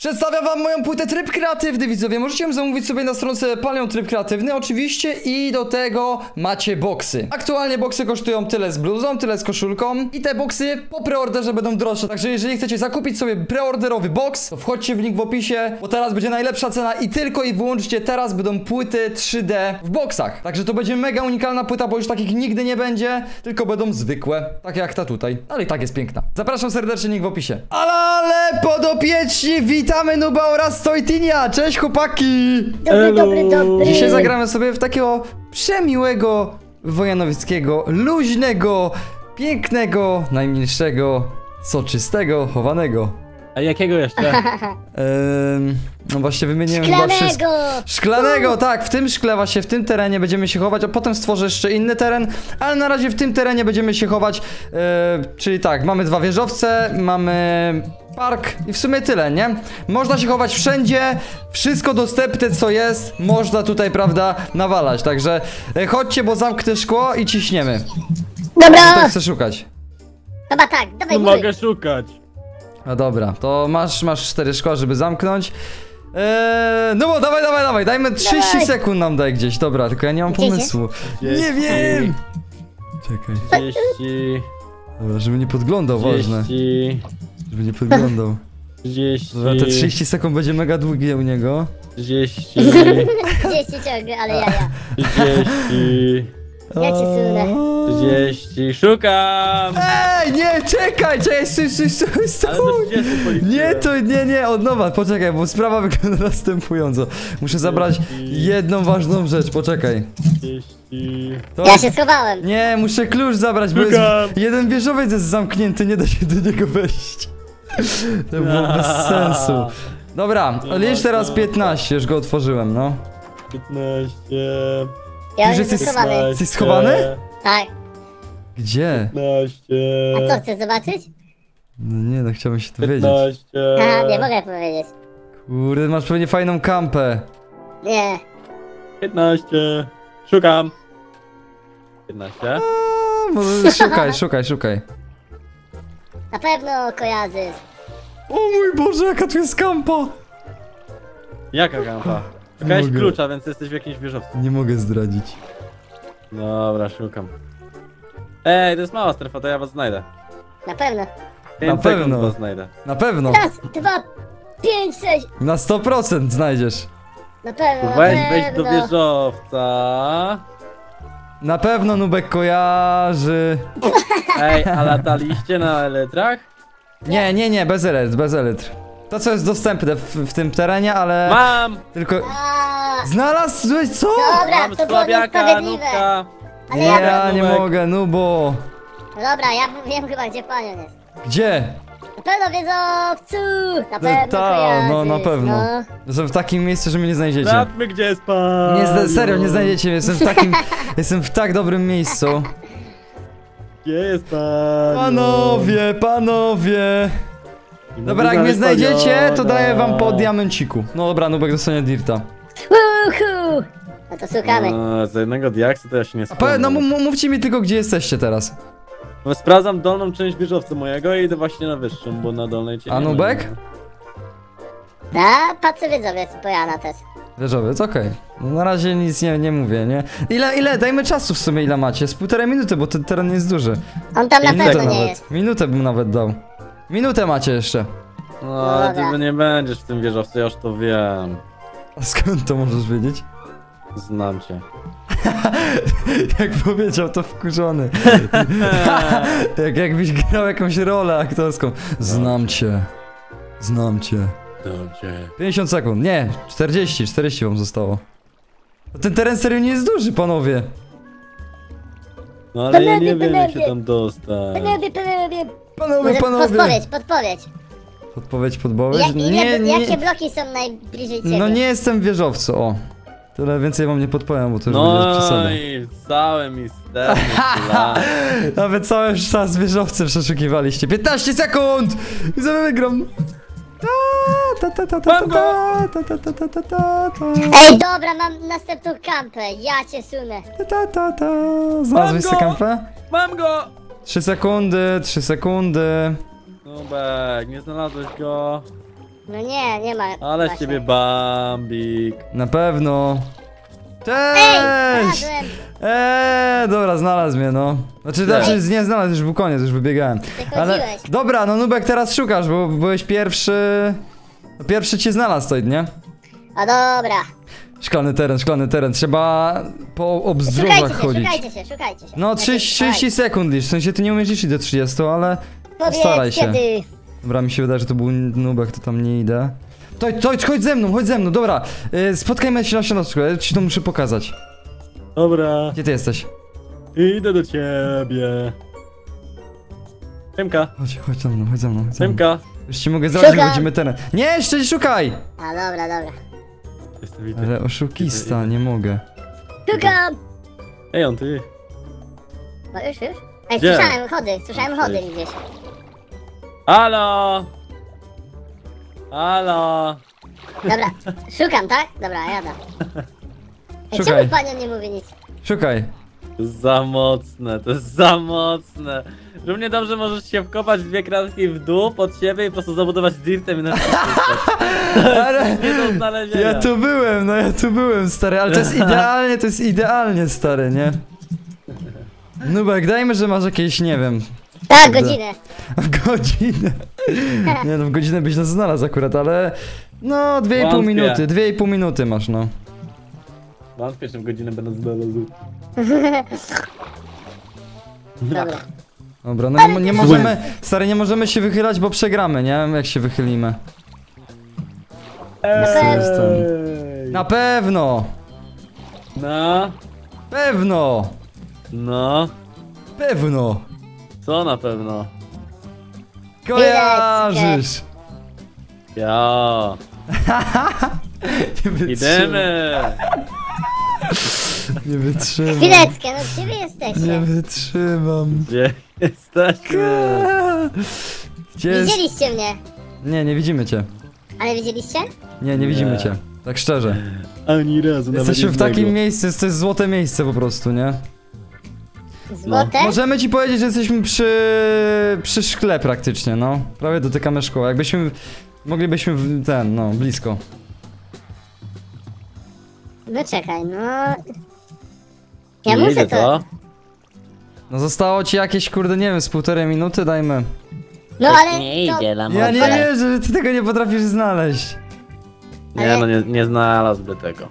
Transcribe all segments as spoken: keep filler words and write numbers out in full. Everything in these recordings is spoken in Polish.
Przedstawiam wam moją płytę Tryb Kreatywny, widzowie. Możecie ją zamówić sobie na stronce Palion Tryb Kreatywny oczywiście i do tego macie boksy. Aktualnie boksy kosztują tyle z bluzą, tyle z koszulką i te boksy po preorderze będą droższe. Także jeżeli chcecie zakupić sobie preorderowy boks, to wchodźcie w link w opisie, bo teraz będzie najlepsza cena i tylko i wyłącznie teraz będą płyty trzy D w boksach. Także to będzie mega unikalna płyta, bo już takich nigdy nie będzie, tylko będą zwykłe, takie jak ta tutaj. Ale i tak jest piękna. Zapraszam serdecznie, link w opisie. Ale, ale podopieczni, witamy Nuba oraz Tojtinia. Cześć chłopaki! Dobry, dobry, dobry. Dzisiaj zagramy sobie w takiego przemiłego, wojanowickiego, luźnego, pięknego, najmilszego, soczystego, chowanego. A jakiego jeszcze? Ehm, no właśnie wymieniłem chyba wszystko. Szklanego! Szklanego, tak, w tym szkle właśnie, w tym terenie będziemy się chować, a potem stworzę jeszcze inny teren, ale na razie w tym terenie będziemy się chować, e, czyli tak, mamy dwa wieżowce, mamy park i w sumie tyle, nie? Można się chować wszędzie, wszystko dostępne co jest, można tutaj, prawda, nawalać, także e, chodźcie, bo zamknę szkło i ciśniemy. Dobra! Tutaj chcę szukać. Chyba tak, dawaj, No mój. mogę szukać. No dobra, to masz, masz cztery szkła, żeby zamknąć. Eee, no bo dawaj, dawaj, dawaj, dajmy trzydzieści Dawaj. sekund nam daj gdzieś, dobra, tylko ja nie mam Gdzie pomysłu. Nie wiem! Czekaj, trzydzieści, dobra, żeby nie podglądał, ważne. trzydzieści, Żeby nie podglądał. trzydzieści, Dobra, te trzydzieści sekund będzie mega długie u niego. trzydzieści, Gdzieś ci ciągle, ale ja, ja. trzydzieści, Ja cię sunę. trzydzieści, szukam! Ej, nie, czekaj, czekaj, stój, stój, stój, stój. Ale do trzydziestu policzyłem. Nie, to nie, nie, od nowa, poczekaj, bo sprawa wygląda następująco. Muszę zabrać jedną ważną rzecz, poczekaj. trzydzieści, To... Ja się schowałem. Nie, muszę klucz zabrać, bo jest... Szukam. jeden wieżowiec jest zamknięty, nie da się do niego wejść. To było bez sensu. Dobra, licz teraz piętnaście, już go otworzyłem, no. piętnaście, Ja Już już jestem jesteś- schowany. Jesteś schowany? Tak. Gdzie? piętnaście, A co, chcesz zobaczyć? No nie, no chciałbym się dowiedzieć. piętnaście, Aha, nie mogę powiedzieć. Kurde, masz pewnie fajną kampę. Nie. piętnaście, szukam. piętnaście, A, może szukaj, szukaj, szukaj. Na pewno kojarzysz. O mój Boże, jaka tu jest kampa! jaka kampa? Szukałeś Mogę. klucza, więc jesteś w jakimś wieżowcu. Nie mogę zdradzić. Dobra, szukam. Ej, to jest mała strefa, to ja was znajdę. Na pewno. pięć Na pewno. sekund was znajdę. Na pewno. Raz, dwa, pięć, sześć. Na sto procent znajdziesz. Na pewno, na Weź wejść do pewno. wieżowca. Na pewno Nubek kojarzy. Ej, a lataliście na elytrach? Nie, nie, nie, bez elitr, bez elitr. To co jest dostępne w, w tym terenie, ale Mam! tylko... A, Znalazłeś co? Dobra, Mam to było słabiaka, niesprawiedliwe. nubka. Ale Nie, ja... ja nie Nubek. mogę, Nubo. Dobra, ja wiem chyba, gdzie panion jest. Gdzie? Na pewno wiedzowcu! Na pewno ta, kojarzysz, no, na pewno. No. Jestem w takim miejscu, że mnie nie znajdziecie. Sprawdźmy, gdzie jest pan. Nie, zna- serio, nie znajdziecie mnie, jestem w takim... Jestem w tak dobrym miejscu. Gdzie jest pan? Panowie, panowie. Dobra, jak mnie znajdziecie, to daję wam po diamenciku. No dobra, Nubek dostanie dirta. Uhu. No to szukamy. A, za jednego diaksa to ja się nie A powie, no sprawdzam. m- mówcie mi tylko, gdzie jesteście teraz. No, sprawdzam dolną część wieżowca mojego i idę właśnie na wyższą, bo na dolnej cię A nie ma. Nubek? A, patrzę widzowiec, Bojana też. Wieżowiec, okej. No na razie nic nie, nie mówię, nie? Ile, ile? Dajmy czasu w sumie, ile macie? Z półtorej minuty, bo ten teren jest duży. On tam na Minutę pewno nie nawet. jest. Minutę bym nawet dał. Minutę macie jeszcze. No, ale Dobra. ty nie będziesz w tym wieżowcu, ja już to wiem. A skąd to możesz wiedzieć? Znam cię. Jak powiedział, to wkurzony. Jak jakbyś grał jakąś rolę aktorską. Znam cię. Znam cię. Dobrze. pięćdziesiąt sekund. Nie, czterdzieści. czterdzieści wam zostało. Ten teren serio nie jest duży, panowie. No ale ja nie Panowie, wiem, jak się panowie. tam dostać. Panowie, panowie. Panowie, Może panowie. podpowiedź, podpowiedź. Podpowiedź, podpowiedź? Jak, ile, Nie, nie. Jakie bloki są najbliżej ciebie? No nie jestem w wieżowcu, o. Tyle więcej wam nie podpowiem, bo to już będzie przesada. No i cały misterny plan. Nawet cały czas wieżowce przeszukiwaliście. piętnaście sekund! I sobie wygram. Ta, ta, ta, ta, ta, Mam go! ta, ta, ta, ta, ta, ta, ta, Ej, dobra, mam następną kampę. Ja cię sunę. ta, ta, ta, ta. Znalazłeś Mam tę go! kampę? Mam go! trzy sekundy, trzy sekundy. Nubek, nie znalazłeś go. No nie, nie ma. Ale z właśnie. ciebie Bambik. Na pewno. Ej, Cześć! znalazłem. Eee, dobra, znalazł mnie, no. Znaczy, znaczy nie znalazł, już był koniec, już wybiegałem. Ale, Wychodziłeś. dobra, no Nubek, teraz szukasz, bo byłeś pierwszy... No, pierwszy cię znalazł, to nie? O dobra. Szklany teren, szklany teren, trzeba po obzdrożach Szukajcie się, chodzić. szukajcie się, szukajcie się. No, Znaczy, trzydzieści, trzydzieści sekund licz, w sensie ty nie umiesz liczyć do trzydziestu, ale Powiedz postaraj się. kiedy. Dobra, mi się wydaje, że to był Nubek, to tam nie idę. To, to, chodź ze mną, chodź ze mną, dobra. Yy, spotkajmy się na ścianowsku, ja ci to muszę pokazać. Dobra, Gdzie ty jesteś? idę do ciebie. Siemka, Chodź, chodź ze mną, chodź ze mną. Chodź ze mną. Siemka. Już ci mogę zdradzić, Szukam. będziemy teren. Nie, jeszcze nie szukaj! A dobra, dobra. Jestem widzę. Ale oszukista, nie mogę. Szukam! Ej, on ty. No już, już. Ej, Gdzie? słyszałem chody, słyszałem chody Cześć. gdzieś. Halo! Halo! Dobra, szukam, tak? Dobra, jada. Ej, Szukaj. czemu panią nie mówi nic? Szukaj. To jest za mocne, to jest za mocne. Równie dobrze możesz się wkopać dwie kratki w dół pod siebie i po prostu zabudować dirtem i na Ale nie do znalezienia. ja tu byłem, no ja tu byłem, stary, ale to jest idealnie, to jest idealnie, stary, nie? Nubek, dajmy, że masz jakieś, nie wiem, Tak, Kurde. godzinę. w godzinę. Nie no, w godzinę byś nas znalazł akurat, ale... No, dwie i pół Wątpię. minuty, dwie i pół minuty masz, no. Mam w pierwszą godzinę będę znalazł. Dobra. Dobra, no nie, nie możemy, stary, nie możemy się wychylać, bo przegramy, nie? Jak się wychylimy. Ej. Na pewno! No, Pewno! no, Pewno! co na pewno? Kojarzysz! Ja, Nie wytrzymam. idziemy! Nie wytrzymam. Chwileczkę, no gdzie wy jesteście? Nie wytrzymam. Gdzie jesteśmy? Gdzie jest... Widzieliście mnie? Nie, nie widzimy cię. Ale widzieliście? Nie, nie widzimy Nie. cię. Tak szczerze. Ani razu nawet Jesteśmy w jednego. takim miejscu, to jest złote miejsce po prostu, nie? Złote? Możemy ci powiedzieć, że jesteśmy przy... przy szkle praktycznie, no. Prawie dotykamy szkoły. Jakbyśmy... Moglibyśmy w ten, no, blisko. No czekaj, no... Nie Ja muszę idę, to... co? No zostało ci jakieś, kurde, nie wiem, z półtorej minuty, dajmy. No ale... Nie to... idzie, Ja nie wierzę, że ty tego nie potrafisz znaleźć. Nie no, nie, nie znalazłby tego.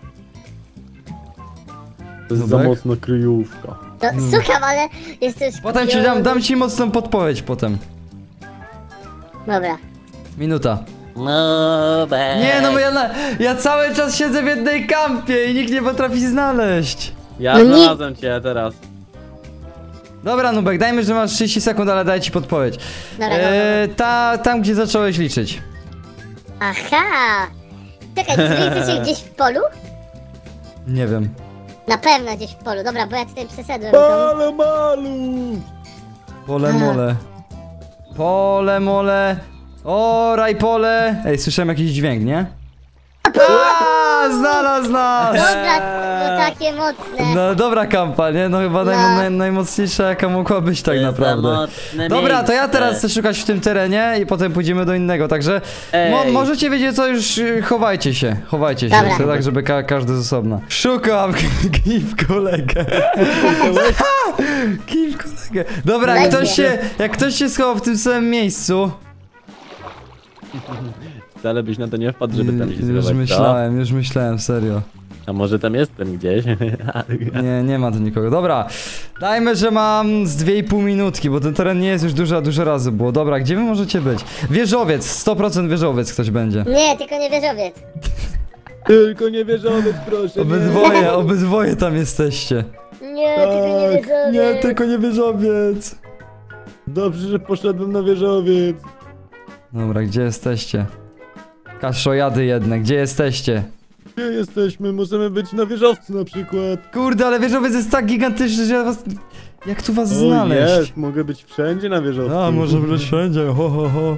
To jest za Nubek? mocno kryjówka. To szukam, ale jestem Potem ci dam, dam ci mocną podpowiedź potem. Dobra. Minuta. Nubek. Nie no, bo ja, na, ja cały czas siedzę w jednej kampie i nikt nie potrafi znaleźć. Ja No nie- znalazłem cię teraz. Dobra, Nubek, dajmy, że masz trzydzieści sekund, ale daj ci podpowiedź. Dobra, dobra, Eee, ta, tam, gdzie zacząłeś liczyć. Aha! Czekaj, czy wy jesteście gdzieś w polu? Nie wiem. Na pewno gdzieś w polu, dobra, bo ja tutaj przeszedłem. To... Malu, malu! Pole mole. Pole mole. O, raj pole. Ej, słyszałem jakiś dźwięk, nie? A, znalazł nas! Dobra, no takie mocne. No dobra kampa, nie? No chyba naj, No. naj, najmocniejsza jaka mogła być tak naprawdę. Dobra, to ja teraz chcę szukać w tym terenie i potem pójdziemy do innego, także mo Ej. możecie wiedzieć co, już y, chowajcie się, chowajcie się, Dobra. tak żeby ka każdy z osobna. Szukam, kif kolegę. Kif kolegę. Dobra, jak Dajcie. ktoś się, jak ktoś się schował w tym samym miejscu, Wcale byś na to nie wpadł, żeby tam się już schować, myślałem, już myślałem, serio. co? A może tam jest ten gdzieś? Nie, nie ma tu nikogo. Dobra, dajmy, że mam z dwie i pół minutki, bo ten teren nie jest już dużo, dużo razy było. Dobra, gdzie wy możecie być? Wieżowiec, sto procent wieżowiec ktoś będzie. Nie, tylko nie wieżowiec. Tylko nie wieżowiec, proszę. Obydwoje, obydwoje tam jesteście. Nie, tylko nie Tak, wieżowiec. nie, tylko nie wieżowiec. Dobrze, że poszedłem na wieżowiec. Dobra, gdzie jesteście? Kaszojady jedne, gdzie jesteście? Gdzie jesteśmy? Możemy być na wieżowcu na przykład. Kurde, ale wieżowiec jest tak gigantyczny, że ja was... Jak tu was O, znaleźć? jest, mogę być wszędzie na wieżowcu. A, może być wszędzie, ho, ho, ho.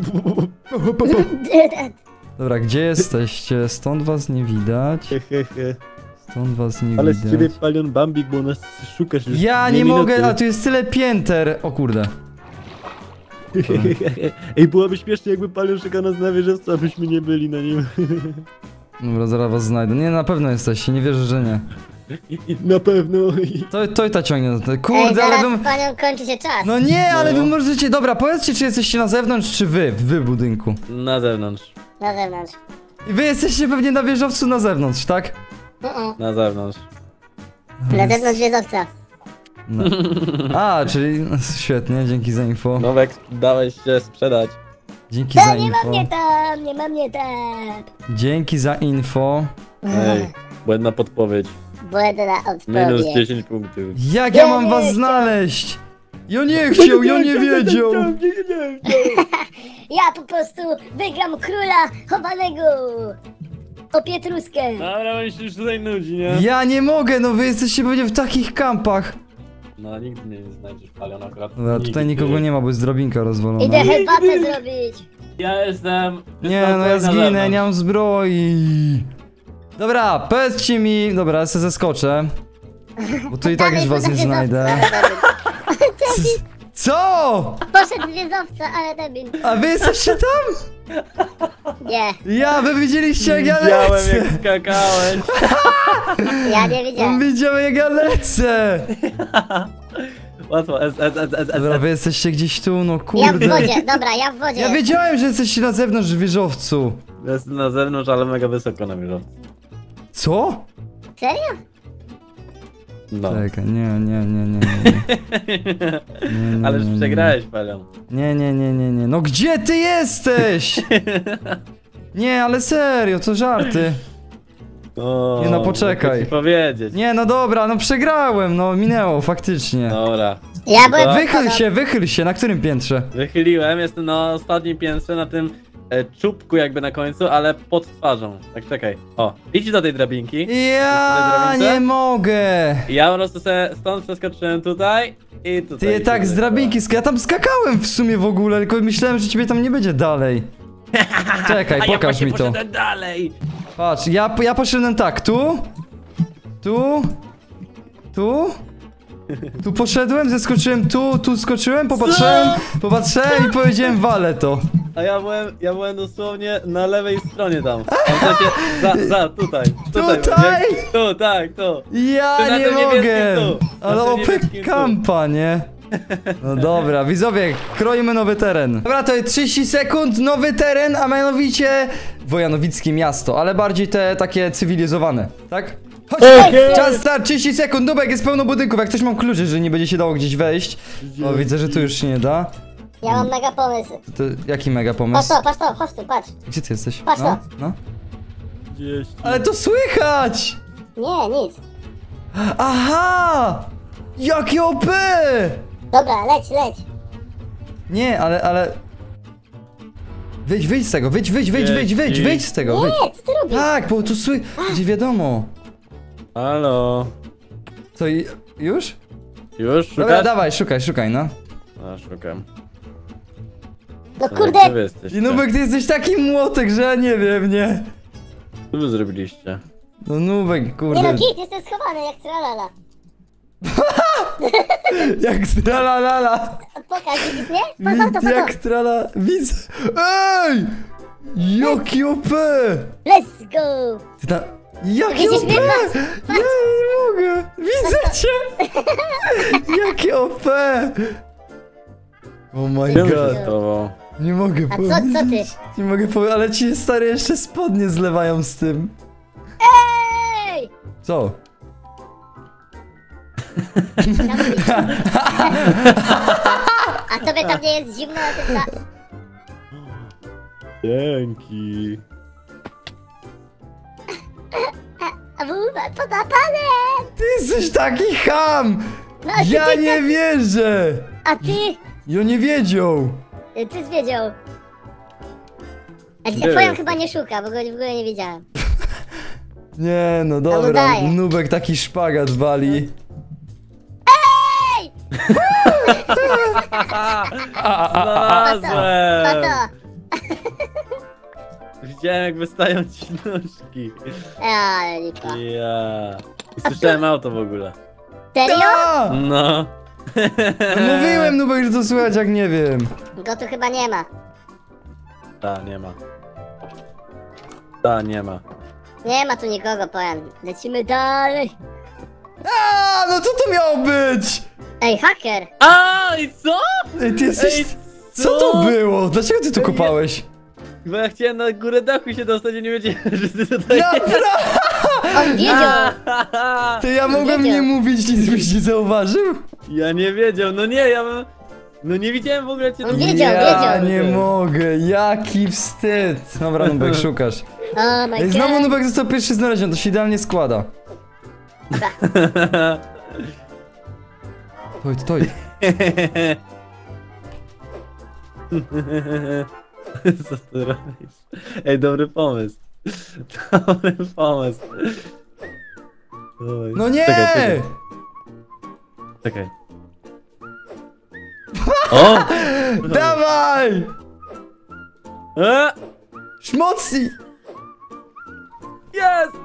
Dobra, gdzie jesteście? Stąd was nie widać. Hehehe. Stąd was nie Ale z ciebie widać. palion Bambik, bo nas szukasz już Ja dwie nie minuty. mogę, a tu jest tyle pięter. O kurde. Ej, byłoby śmiesznie, jakby Palion szukał nas na wieżowcu, abyśmy nie byli na nim. Dobra, zaraz was znajdę. Nie, na pewno jesteście, nie wierzę, że nie. Na pewno. To, to i ta ciągnie. Ej, Kurde, ale zaraz wy... panią kończy się czas. No nie, ale No. wy możecie... Dobra, powiedzcie, czy jesteście na zewnątrz, czy wy, wy w budynku. Na zewnątrz. Na zewnątrz. I wy jesteście pewnie na wieżowcu na zewnątrz, tak? Mm-mm. Na zewnątrz. Na zewnątrz wieżowca. No. A, czyli... no, świetnie, dzięki za info. Nowek, dałeś się sprzedać. Dzięki za To nie ma info. mnie tam, nie ma mnie tam. Dzięki za info. Ej, błędna podpowiedź. Błędna Minus odpowiedź. dziesięć punktów. Jak ja Ja mam nie was chcę. znaleźć? Ja nie chciał, ja nie wiedział. Ja po prostu wygram króla chowanego. O Pietruskę. Dobra, on się już tutaj nudzi, nie? Ja nie mogę, no wy jesteście pewnie w takich kampach. No, nigdy mnie nie znajdziesz, Palion, akurat. Dobra, tutaj nikogo nie ma, bo jest drabinka rozwalona. Idę herbatę zrobić. Ja jestem... Nie, no ja zginę, nie mam zbroi. Dobra, powiedzcie mi... Dobra, ja sobie zeskoczę. Bo tu i tak już was nie znajdę. Co? Poszedł z wieżowca, ale debil. A wy jesteście tam? Nie, Ja, wy widzieliście jak ja Widziałem, lecę. jak skakałeś. ja nie On wiedziałem. widział jak ja lecę. Łatwo, S, S, S, S, Dobra, S. wy jesteście gdzieś tu, no Ja w kurde. wodzie, dobra, ja w wodzie. Ja wiedziałem, że jesteście na zewnątrz w wieżowcu. Jestem na zewnątrz, ale mega wysoko na wieżowcu. Co? Serio? No. Czekaj, nie, nie, nie, nie, nie. Nie, nie, Ale już nie, nie. przegrałeś, Palion. Nie, nie, nie, nie, nie. No gdzie ty jesteś? Nie, ale serio, to żarty. O, Nie, no poczekaj. mogę ci powiedzieć. Nie, no dobra, no przegrałem, no minęło, faktycznie. Dobra. Ja byłem... Wychyl się, wychyl się, na którym piętrze? Wychyliłem, jestem na ostatnim piętrze, na tym e, czubku jakby na końcu, ale pod twarzą. Tak, czekaj. O, idź do tej drabinki. Ja drabince? nie mogę. I ja po prostu sobie stąd przeskoczyłem tutaj i tutaj. Ty tak z Tutaj. drabinki, sk- ja tam skakałem w sumie w ogóle, tylko myślałem, że ciebie tam nie będzie dalej. Czekaj, A ja pokaż właśnie mi to. poszedłem dalej. Patrz, ja, ja poszedłem tak, tu, tu, tu, tu poszedłem, zeskoczyłem tu, tu skoczyłem, popatrzyłem, popatrzyłem i powiedziałem walę to. A ja byłem, ja byłem dosłownie na lewej stronie tam. W sensie, za, za, tutaj. Tutaj? Tutaj? Jak- Tu, tak, tu. Ja Ty na nie tym niebieskim mogę, tu, na ale tym opek niebieskim tu. kampa, nie? No dobra, widzowie, kroimy nowy teren. Dobra, to jest trzydzieści sekund, nowy teren, a mianowicie Wojanowickie miasto, ale bardziej te takie cywilizowane, tak? Chodź, Okej. czas start, trzydzieści sekund, Nubek, jest pełno budynków, jak ktoś mam kluczy, że nie będzie się dało gdzieś wejść. O, widzę, że tu już się nie da. Ja mam mega pomysł. To jaki mega Patrz pomysł? to, patrz to, chodź tu, patrz. Gdzie ty jesteś? Patrz No, to. no. Gdzieś. Ale to słychać! Nie, nic. Aha! Jakie O P! Dobra, leć, leć. Nie, ale, ale... Wyjdź, wyjdź z tego, wyjdź, wyjdź, wyjdź, wyjdź, wyjdź, wyjdź z tego, wyjdź. Nie, co ty robisz? Tak, bo tu sły... Gdzie wiadomo. Halo. Co, i- już? Już szukasz? Dobra, dawaj, szukaj, szukaj, no. A, szukam. No Co, kurde, gdzie wy jesteście? I Nubek, ty jesteś taki młotek, że ja nie wiem, nie? Co wy zrobiliście? No Nubek, nie no, kurde. git, jestem schowany jak tralala. Jak tralalala. Pokaż, widzisz mnie? Patrz, patrz to, patrz Jak trala... Widzę. Ej! Jaki O P! to. Let's go. Ty ta... Jaki Widzisz O P! mnie? Patrz, Ja nie mogę! Widzę cię! Jakie O P! Oh my Wiem, że god. z tobą. Nie mogę A co- powiedzieć. co ty? Nie mogę powiedzieć, ale ci stary jeszcze spodnie zlewają z tym. Ej! Co? A tobie tam nie jest zimno, a ty ta... Dzięki. A był pod napadem! Ty jesteś taki ham! No, a ty, Ja ty, nie ty, wierzę! A ty? Ja nie wiedział! Ty zwiedział. A Gdzie cię twoją jest? chyba nie szuka, bo go w ogóle nie wiedziałem. Nie no dobra, udaje. Nubek taki szpagat wali. Ej! Znalazłem! Pato! Widziałem, jak wystają ci nóżki. Ale lipa. Ja. I słyszałem auto w ogóle. Serio? Ta! No. No mówiłem, Nubek, że to słychać jak nie wiem. Go tu chyba nie ma. Ta, nie ma. Ta, nie ma. Nie ma tu nikogo, Pojan. Lecimy dalej. A, no co to miało być? Ej, haker! A i co? Ej, ty jesteś... Ej, Co to było? Dlaczego ty tu Ej, kopałeś? Bo ja chciałem na górę dachu się dostać i nie wiedziałem, że ty tutaj Naprawdę? On wiedział! Ty, ja mogłem wiedział. nie mówić, nic byś nie zauważył? Ja nie wiedział, no nie, ja bym... No nie widziałem w ogóle cię On tu. wiedział, ja wiedział. nie mogę, jaki wstyd. Dobra, Nubek, szukasz. Oh my Ej, god. znowu Nubek został pierwszy znaleziony, to się idealnie składa. Oj, to Co ty robisz? Ej, dobry pomysł. Dobry pomysł. Dawaj. No nie! Czekaj, czekaj. Czekaj. O! Dawaj! E! Szmocni! Jest!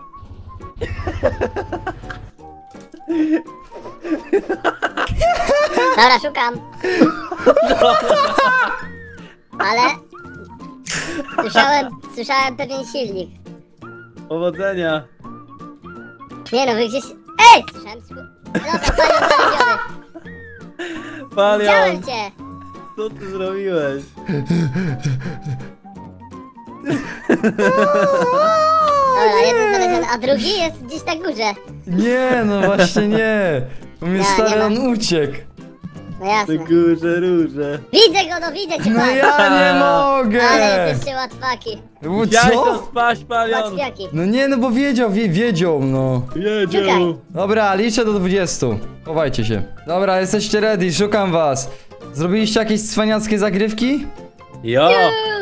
Dobra, szukam. Ale... Słyszałem, słyszałem pewien silnik. Powodzenia! Nie no, wy gdzieś... Ej! Słyszałem... sku- Dobra, palion znaleziony. Palion! Widziałem cię. Co ty zrobiłeś? Dobra, jeden znaleziony, a drugi jest gdzieś na górze. Nie, no właśnie nie. U mnie Ja, stary, nie ma. on uciekł. No Ty jasne. górze róże. Widzę go, no widzę cię, No pan. ja nie mogę! Ale jesteście łatwaki. U, Chciałeś to Co? spaść, Palion! Łatwiaki. No nie, no bo wiedział, wie, wiedział, no. Jedziu! Czekaj. Dobra, liczę do dwudziestu. Chowajcie się. Dobra, jesteście ready, szukam was. Zrobiliście jakieś cwaniackie zagrywki? Jo!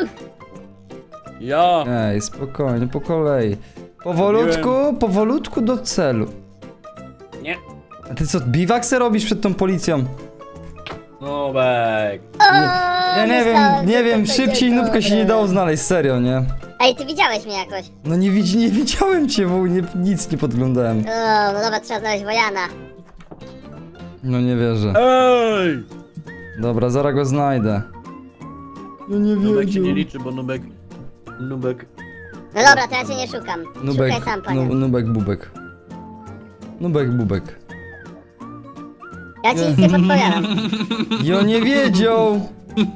Jo! Ej, spokojnie, po kolei. Powolutku, powolutku do celu. Nie! A ty co, biwak se robisz przed tą policją? Nubek! O, Ja nie myślałem, wiem, nie że wiem, to szybciej będzie Nubka się nie dobre. dało znaleźć, serio, nie? Ej, ty widziałeś mnie jakoś. No nie, widz, nie widziałem cię, bo nie, nic nie podglądałem. O, no dobra, trzeba znaleźć Wojana. No nie wierzę. Ej! Dobra, zaraz go znajdę. No nie Nubek się wiedział. nie liczy, bo Nubek... Nubek... No dobra, to ja cię nie szukam. Nubek, Szukaj sam, nu, panie. nubek, bubek. Nubek, bubek. Ja ci nic nie podpowiadam. Jo nie wiedział!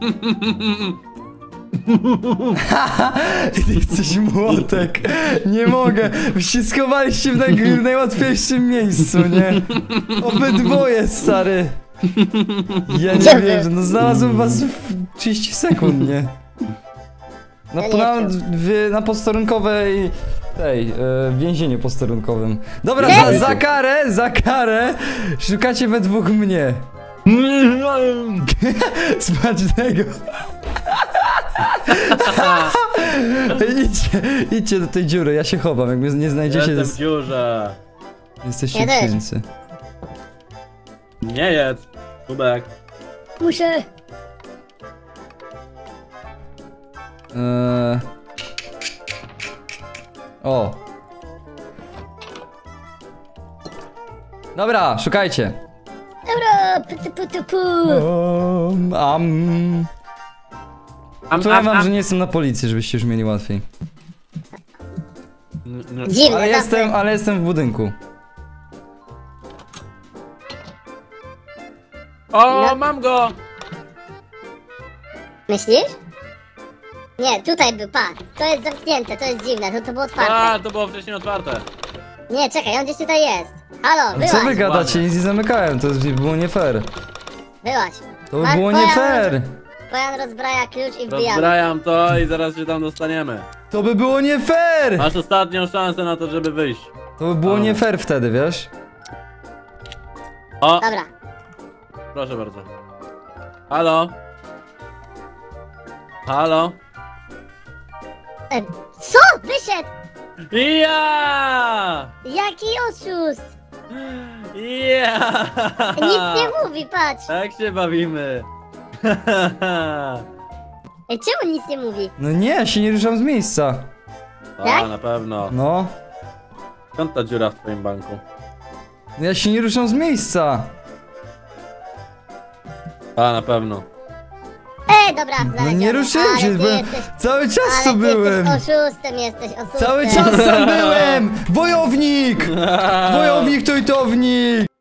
Ty jesteś młotek! Nie mogę! Wy się schowaliście w naj najłatwiejszym miejscu, nie? Obydwoje, stary! Ja nie Gdzie wy? wiem, no znalazłem was w trzydzieści sekund, nie? Na, Ja nie na, chcę. w, na posterunkowej... tej, e, więzieniu posterunkowym. Dobra, Nie? za, za karę, za karę szukacie we dwóch mnie. Smacznego. idźcie, idźcie do tej dziury, ja się chowam, jak mnie nie znajdziecie, Jestem to w dziurze! jesteście Ja też. księcy. Nie jedz! Nubek! Muszę. Eee... O. Dobra, szukajcie. Dobra, putu putu pu. Um, am. Am, Powiem am, wam, am. że nie jestem na policji, żebyście już mieli łatwiej. N- n- Dziwne, Ale zawsze. jestem, ale jestem w budynku. O, No. mam go! Myślisz? Nie, tutaj był, pa. To jest zamknięte, to jest dziwne, to, to było otwarte. A, to było wcześniej otwarte. Nie, czekaj, on gdzieś tutaj jest. Halo, Co wy wyłaź, gadacie? Nic nie zamykałem, to jest- było nie fair. wyłaź. To by Ma- było nie Pojan fair. roz- Pojan rozbraja klucz i wbijamy. Rozbrajam to i zaraz się tam dostaniemy. To by było nie fair! Masz ostatnią szansę na to, żeby wyjść. To by było O. nie fair wtedy, wiesz? O, Dobra. proszę bardzo. Halo? Halo? E, co? Wyszedł! Ja! Jaki oszust! Ja! Nic nie mówi, patrz. Tak się bawimy. Ej, czemu nic nie mówi? No nie, ja się nie ruszam z miejsca. Tak? A, na pewno. No. Skąd ta dziura w twoim banku? Ja się nie ruszam z miejsca. A, na pewno. Ej, dobra, No znaleziony. nie ruszyłem Ale się, ty byłem, jesteś- cały czas Ale tu ty byłem. jesteś oszustem, jesteś oszustem. Cały czas tam byłem! Wojownik! Wojownik, tojtownik!